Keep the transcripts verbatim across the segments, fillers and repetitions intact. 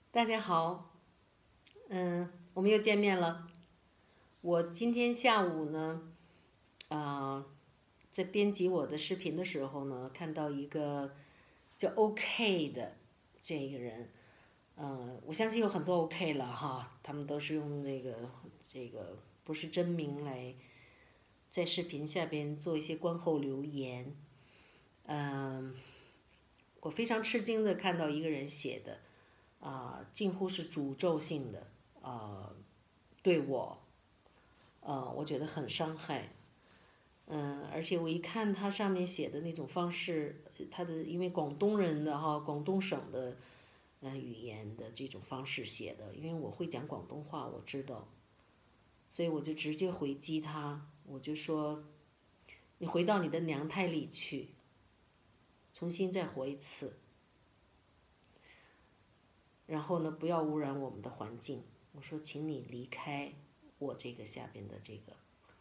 大家好，嗯，我们又见面了。我今天下午呢，啊、在编辑我的视频的时候呢，看到一个叫 OK 的这个人，嗯，我相信有很多 OK 了哈，他们都是用那个这个不是真名来在视频下边做一些观后留言，嗯，我非常吃惊的看到一个人写的。啊、近乎是诅咒性的啊、对我，呃，我觉得很伤害。嗯，而且我一看他上面写的那种方式，他的因为广东人的哈，广东省的嗯语言的这种方式写的，因为我会讲广东话，我知道，所以我就直接回击他，我就说你回到你的娘胎里去，重新再活一次，然后呢，不要污染我们的环境。我说，请你离开我这个下边的这个。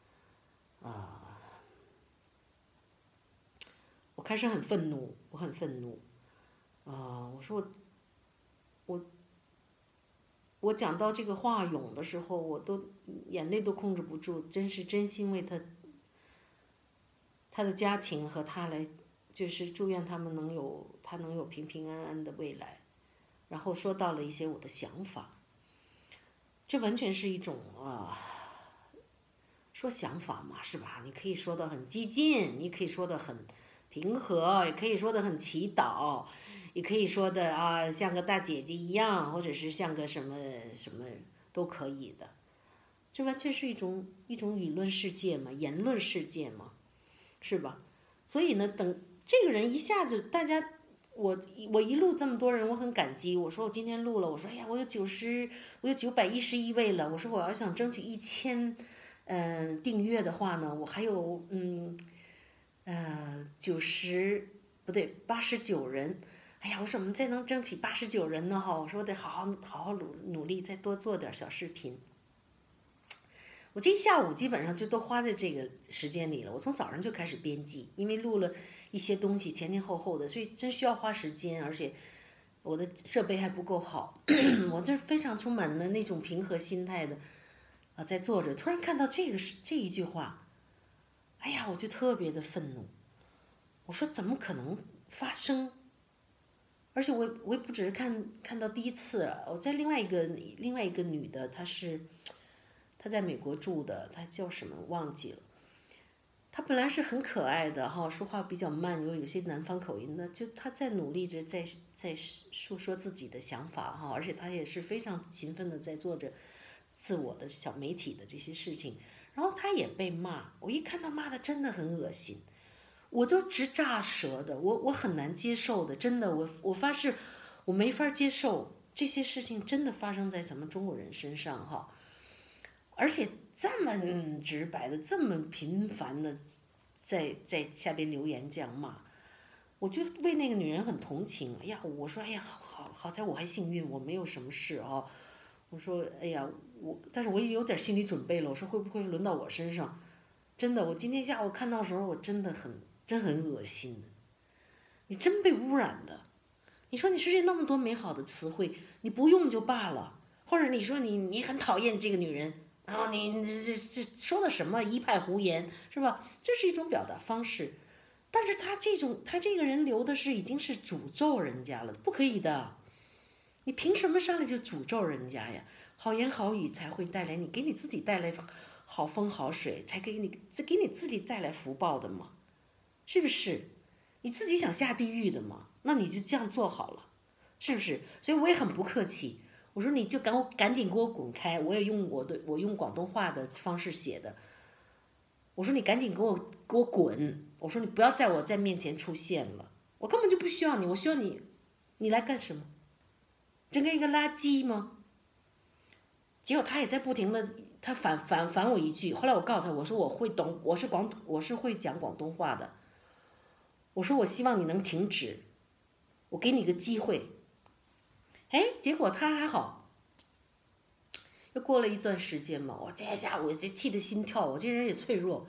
我开始很愤怒，我很愤怒啊、我说我我我讲到这个华勇的时候，我都眼泪都控制不住，真是真心为他他的家庭和他来，就是祝愿他们能有他能有平平安安的未来。然后说到了一些我的想法，这完全是一种啊、说想法嘛，是吧？你可以说的很激进，你可以说的很平和，也可以说的很祈祷，也可以说的啊像个大姐姐一样，或者是像个什么什么都可以的。这完全是一种一种舆论世界嘛，言论世界嘛，是吧？所以呢，等这个人一下子大家。我我一路这么多人，我很感激。我说我今天录了，我说哎呀，我有九十，我有九百一十一位了。我说我要想争取一千，嗯，订阅的话呢，我还有嗯呃九十不对八十九人。哎呀，我说我们再能争取八十九人呢哈，我说我得好好好好努努力，再多做点小视频。我这一下午基本上就都花在这个时间里了。我从早上就开始编辑，因为录了一些东西前前后后的，所以真需要花时间，而且我的设备还不够好。我这非常充满了那种平和心态的啊，在做着，突然看到这个是这一句话，哎呀，我就特别的愤怒。我说怎么可能发生？而且我我也不只是看看到第一次啊，我在另外一个另外一个女的，她是她在美国住的，她叫什么忘记了。她本来是很可爱的哈，说话比较慢，有有些南方口音的，就她在努力着在在诉说自己的想法哈，而且她也是非常勤奋的在做着自我的小媒体的这些事情。然后她也被骂，我一看她骂的真的很恶心，我都直炸舌的，我我很难接受的，真的，我我发誓我没法接受这些事情真的发生在咱们中国人身上哈。而且这么直白的、这么频繁的在在下边留言这样骂，我就为那个女人很同情。哎呀，我说，哎呀，好好好在我还幸运，我没有什么事啊。我说，哎呀，我，但是我也有点心理准备了。我说会不会轮到我身上？真的，我今天下午看到的时候，我真的很真很恶心。你真被污染的。你说你世界那么多美好的词汇，你不用就罢了，或者你说你你很讨厌这个女人，然后你这这这说的什么一派胡言是吧？这是一种表达方式，但是他这种他这个人留的是已经是诅咒人家了，不可以的。你凭什么上来就诅咒人家呀？好言好语才会带来你给你自己带来好风好水，才给你给你自己带来福报的嘛，是不是？你自己想下地狱的嘛，那你就这样做好了，是不是？所以我也很不客气，我说你就赶我赶紧给我滚开，我也用我的我用广东话的方式写的，我说你赶紧给我给我滚，我说你不要在我在面前出现了，我根本就不需要你，我需要你，你来干什么？整个一个垃圾吗？结果他也在不停的，他反反反我一句，后来我告诉他，我说我会懂，我是广我是会讲广东话的，我说我希望你能停止，我给你个机会。哎，结果他还好，又过了一段时间嘛，我这下我这气得心跳，我这人也脆弱，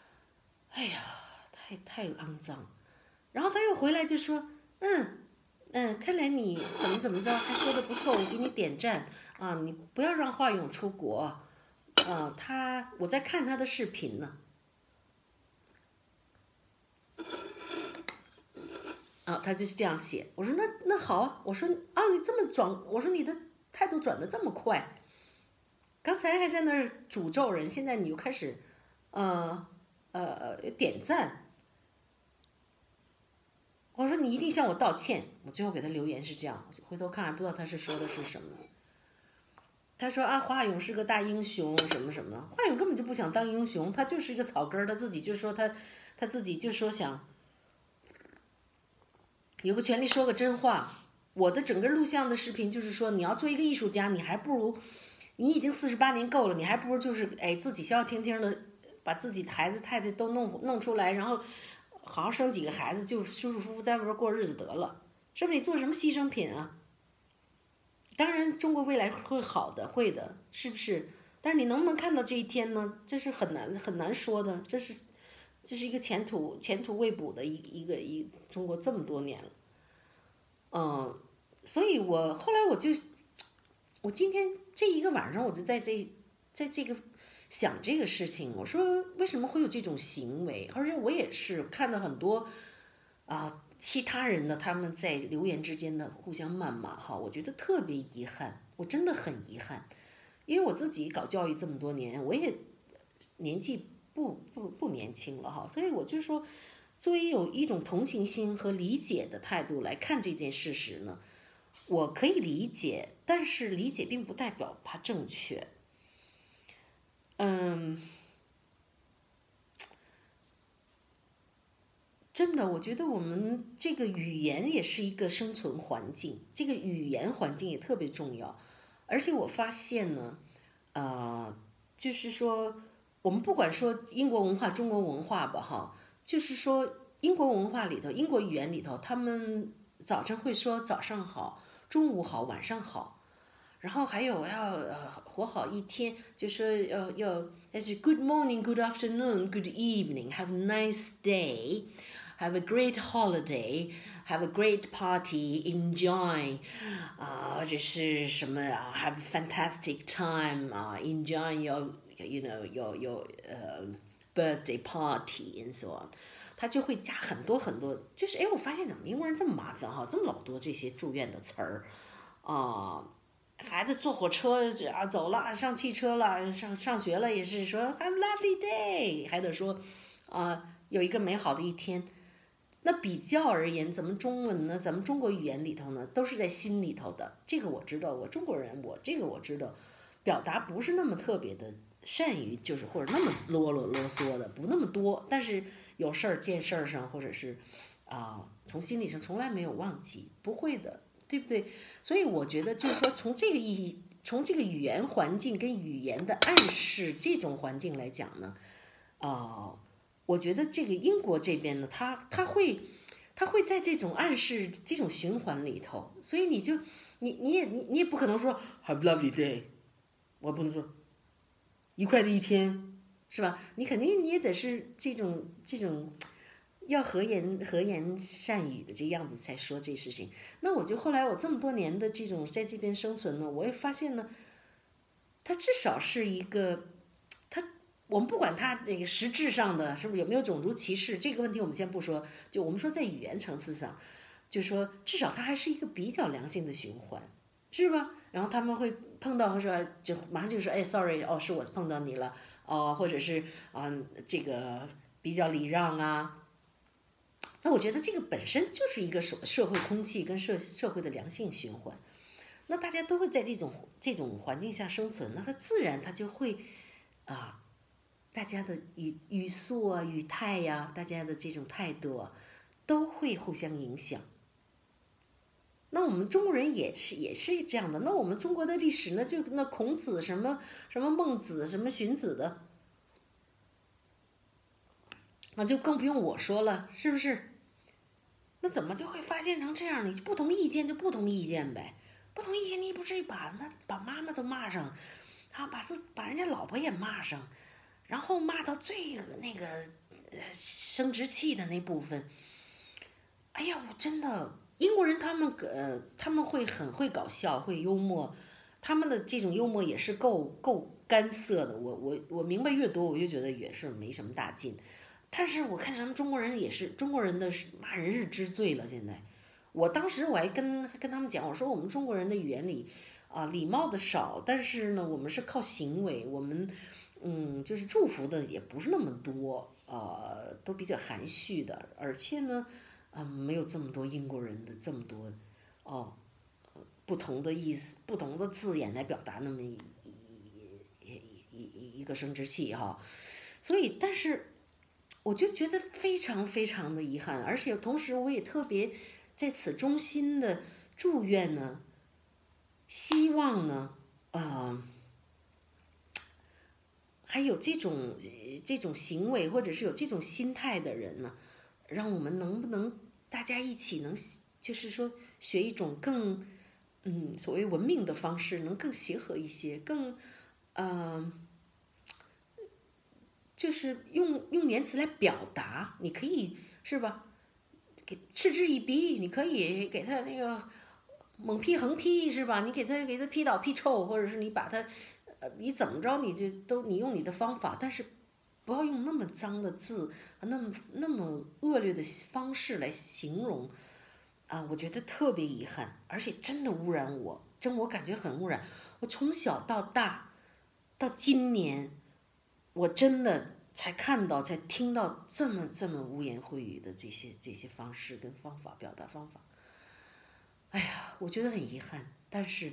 哎呀，太太肮脏。然后他又回来就说，嗯， 嗯，看来你怎么怎么着还说的不错，我给你点赞啊！你不要让华勇出国，啊，他我在看他的视频呢，啊，他就是这样写。我说那那好啊，我说啊你这么转，我说你的态度转的这么快，刚才还在那儿诅咒人，现在你又开始，呃呃呃点赞。我说你一定向我道歉。我最后给他留言是这样，回头看还不知道他是说的是什么。他说啊，华勇是个大英雄，什么什么。华勇根本就不想当英雄，他就是一个草根儿，他自己就说他，他自己就说想有个权利说个真话。我的整个录像的视频就是说，你要做一个艺术家，你还不如，你已经四十八年够了，你还不如就是哎自己消消停停的把自己的孩子太太都弄弄出来，然后好好生几个孩子，就舒舒服服在外边过日子得了，是不是？你做什么牺牲品啊？当然，中国未来会好的，会的，是不是？但是你能不能看到这一天呢？这是很难很难说的，这是这是一个前途前途未卜的一一个一中国这么多年了，嗯，所以我后来我就我今天这一个晚上我就在这在这个想这个事情，我说为什么会有这种行为？而且我也是看到很多啊、其他人呢，他们在留言之间的互相谩骂哈，我觉得特别遗憾，我真的很遗憾，因为我自己搞教育这么多年，我也年纪不不不年轻了哈，所以我就说，作为有一种同情心和理解的态度来看这件事实呢，我可以理解，但是理解并不代表它正确。嗯，真的，我觉得我们这个语言也是一个生存环境，这个语言环境也特别重要。而且我发现呢，呃，就是说，我们不管说英国文化、中国文化吧，哈，就是说英国文化里头、英国语言里头，他们早晨会说早上好、中午好、晚上好，然后还有要呃活好一天，就说要要，但是 good morning, good afternoon, good evening, have a nice day, have a great holiday, have a great party, enjoy 啊、或者是什么啊，have a fantastic time 啊，enjoy your you know your your 呃、birthday party and so on。他就会加很多很多，就是哎，我发现怎么英国人这么麻烦哈，这么老多这些祝愿的词儿啊。孩子坐火车啊走了，上汽车了，上上学了，也是说 have a lovely day，还得说啊、有一个美好的一天。那比较而言，咱们中文呢，咱们中国语言里头呢，都是在心里头的。这个我知道，我中国人，我这个我知道，表达不是那么特别的善于，就是或者那么啰啰啰嗦的，不那么多。但是有事儿见事儿上，或者是啊、从心理上从来没有忘记，不会的，对不对？所以我觉得就是说，从这个意义，从这个语言环境跟语言的暗示这种环境来讲呢，啊、我觉得这个英国这边呢，它它会，它会在这种暗示这种循环里头，所以你就你你也你你也不可能说 have lovely day，我不能说愉快的一天，是吧？你肯定你也得是这种这种要和颜和颜善语的这样子才说这事情。那我就后来我这么多年的这种在这边生存呢，我也发现呢，它至少是一个。我们不管它这个实质上的是不是有没有种族歧视这个问题，我们先不说，就我们说在语言层次上，就说至少它还是一个比较良性的循环，是吧？然后他们会碰到说就马上就说哎，sorry，哦，是我碰到你了，哦，或者是啊、这个比较礼让啊。那我觉得这个本身就是一个社社会空气跟社社会的良性循环。那大家都会在这种这种环境下生存，那它自然它就会啊。大家的语语速啊、语态呀、大家的这种态度啊，都会互相影响。那我们中国人也是也是这样的。那我们中国的历史呢，就那孔子什么什么孟子什么荀子的，那就更不用我说了，是不是？那怎么就会发现成这样？你不同意见就不同意见呗，不同意见你不至于把那把妈妈都骂上，啊，把自把人家老婆也骂上。然后骂到最那个呃生殖器的那部分，哎呀，我真的英国人他们呃他们会很会搞笑，会幽默，他们的这种幽默也是够够干涩的。我我我明白越多，我就觉得也是没什么大劲。但是我看咱们中国人也是中国人的骂人日之最了。现在，我当时我还跟跟他们讲，我说我们中国人的语言里啊、礼貌的少，但是呢，我们是靠行为，我们嗯就是祝福的也不是那么多，呃，都比较含蓄的，而且呢，啊、没有这么多英国人的这么多哦。不同的意思、不同的字眼来表达那么一一一一一个生殖器哈，所以但是我就觉得非常非常的遗憾，而且同时我也特别在此衷心的祝愿呢，希望呢，呃，还有这种这种行为或者是有这种心态的人呢，让我们能不能大家一起能就是说学一种更嗯所谓文明的方式，能更协和一些，更呃就是用用言辞来表达，你可以是吧？给嗤之以鼻，你可以给他那个猛批横批是吧？你给他给他批倒批臭，或者是你把他，呃，你怎么着你就都你用你的方法，但是不要用那么脏的字，那么那么恶劣的方式来形容啊，我觉得特别遗憾，而且真的污染我，真我感觉很污染。我从小到大，到今年，我真的才看到、才听到这么这么污言秽语的这些这些方式跟方法表达方法。哎呀，我觉得很遗憾，但是，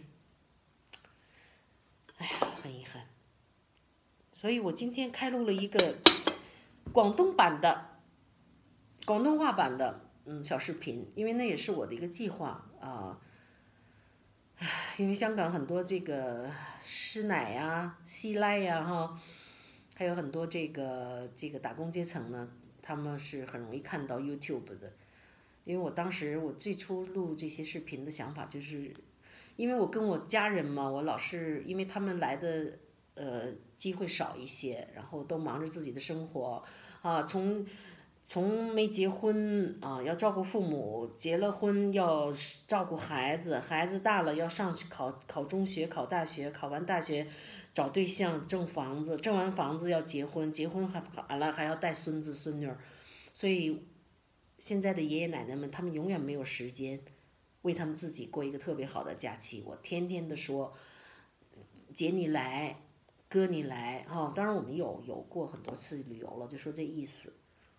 哎呀，很遗憾。所以我今天开录了一个广东版的、广东话版的嗯小视频，因为那也是我的一个计划啊。因为香港很多这个师奶呀、师奶呀哈，还有很多这个这个打工阶层呢，他们是很容易看到 YouTube 的。因为我当时我最初录这些视频的想法就是，因为我跟我家人嘛，我老是因为他们来的呃机会少一些，然后都忙着自己的生活啊，从从没结婚啊要照顾父母，结了婚要照顾孩子，孩子大了要上去考考中学、考大学，考完大学找对象、挣房子，挣完房子要结婚，结婚还完了还要带孙子孙女儿，所以。现在的爷爷奶奶们，他们永远没有时间为他们自己过一个特别好的假期。我天天的说，姐你来，哥你来，哈、哦，当然我们有有过很多次旅游了，就说这意思。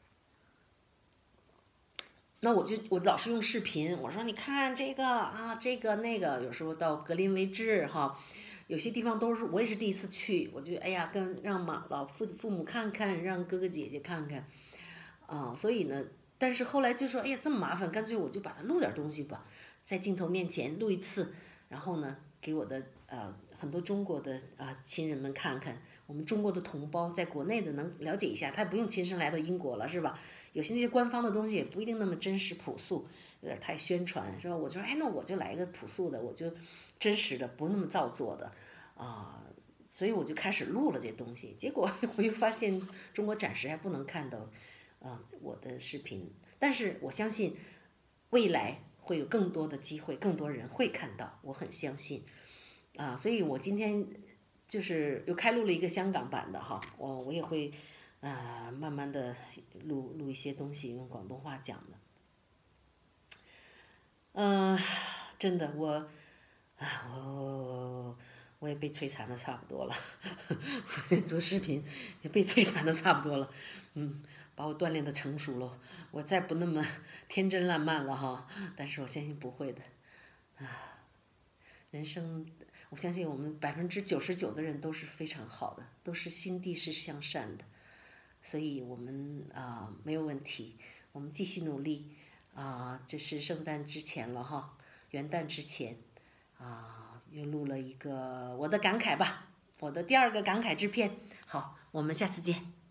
那我就我老是用视频，我说你看这个啊，这个那个，有时候到格林威治哈，有些地方都是我也是第一次去，我就哎呀跟让妈老父父母看看，让哥哥姐姐看看，啊，所以呢。但是后来就说，哎呀，这么麻烦，干脆我就把它录点东西吧，在镜头面前录一次，然后呢，给我的呃很多中国的啊、呃、亲人们看看，我们中国的同胞在国内的能了解一下，他也不用亲身来到英国了，是吧？有些那些官方的东西也不一定那么真实朴素，有点太宣传，是吧？我就说，哎，那我就来一个朴素的，我就真实的，不那么造作的，啊、呃，所以我就开始录了这东西，结果我又发现中国暂时还不能看到。啊、呃，我的视频，但是我相信未来会有更多的机会，更多人会看到，我很相信啊，所以我今天就是又开录了一个香港版的哈，我我也会啊、呃、慢慢的录录一些东西用广东话讲的，嗯、呃，真的我啊我我我也被摧残的差不多了，做视频也被摧残的差不多了，嗯。把我锻炼的成熟了，我再不那么天真烂漫了哈，但是我相信不会的，啊，人生，我相信我们百分之九十九的人都是非常好的，都是心地是向善的，所以我们啊、呃、没有问题，我们继续努力啊、呃，这是圣诞之前了哈，元旦之前啊、呃、又录了一个我的感慨吧，我的第二个感慨之片，好，我们下次见。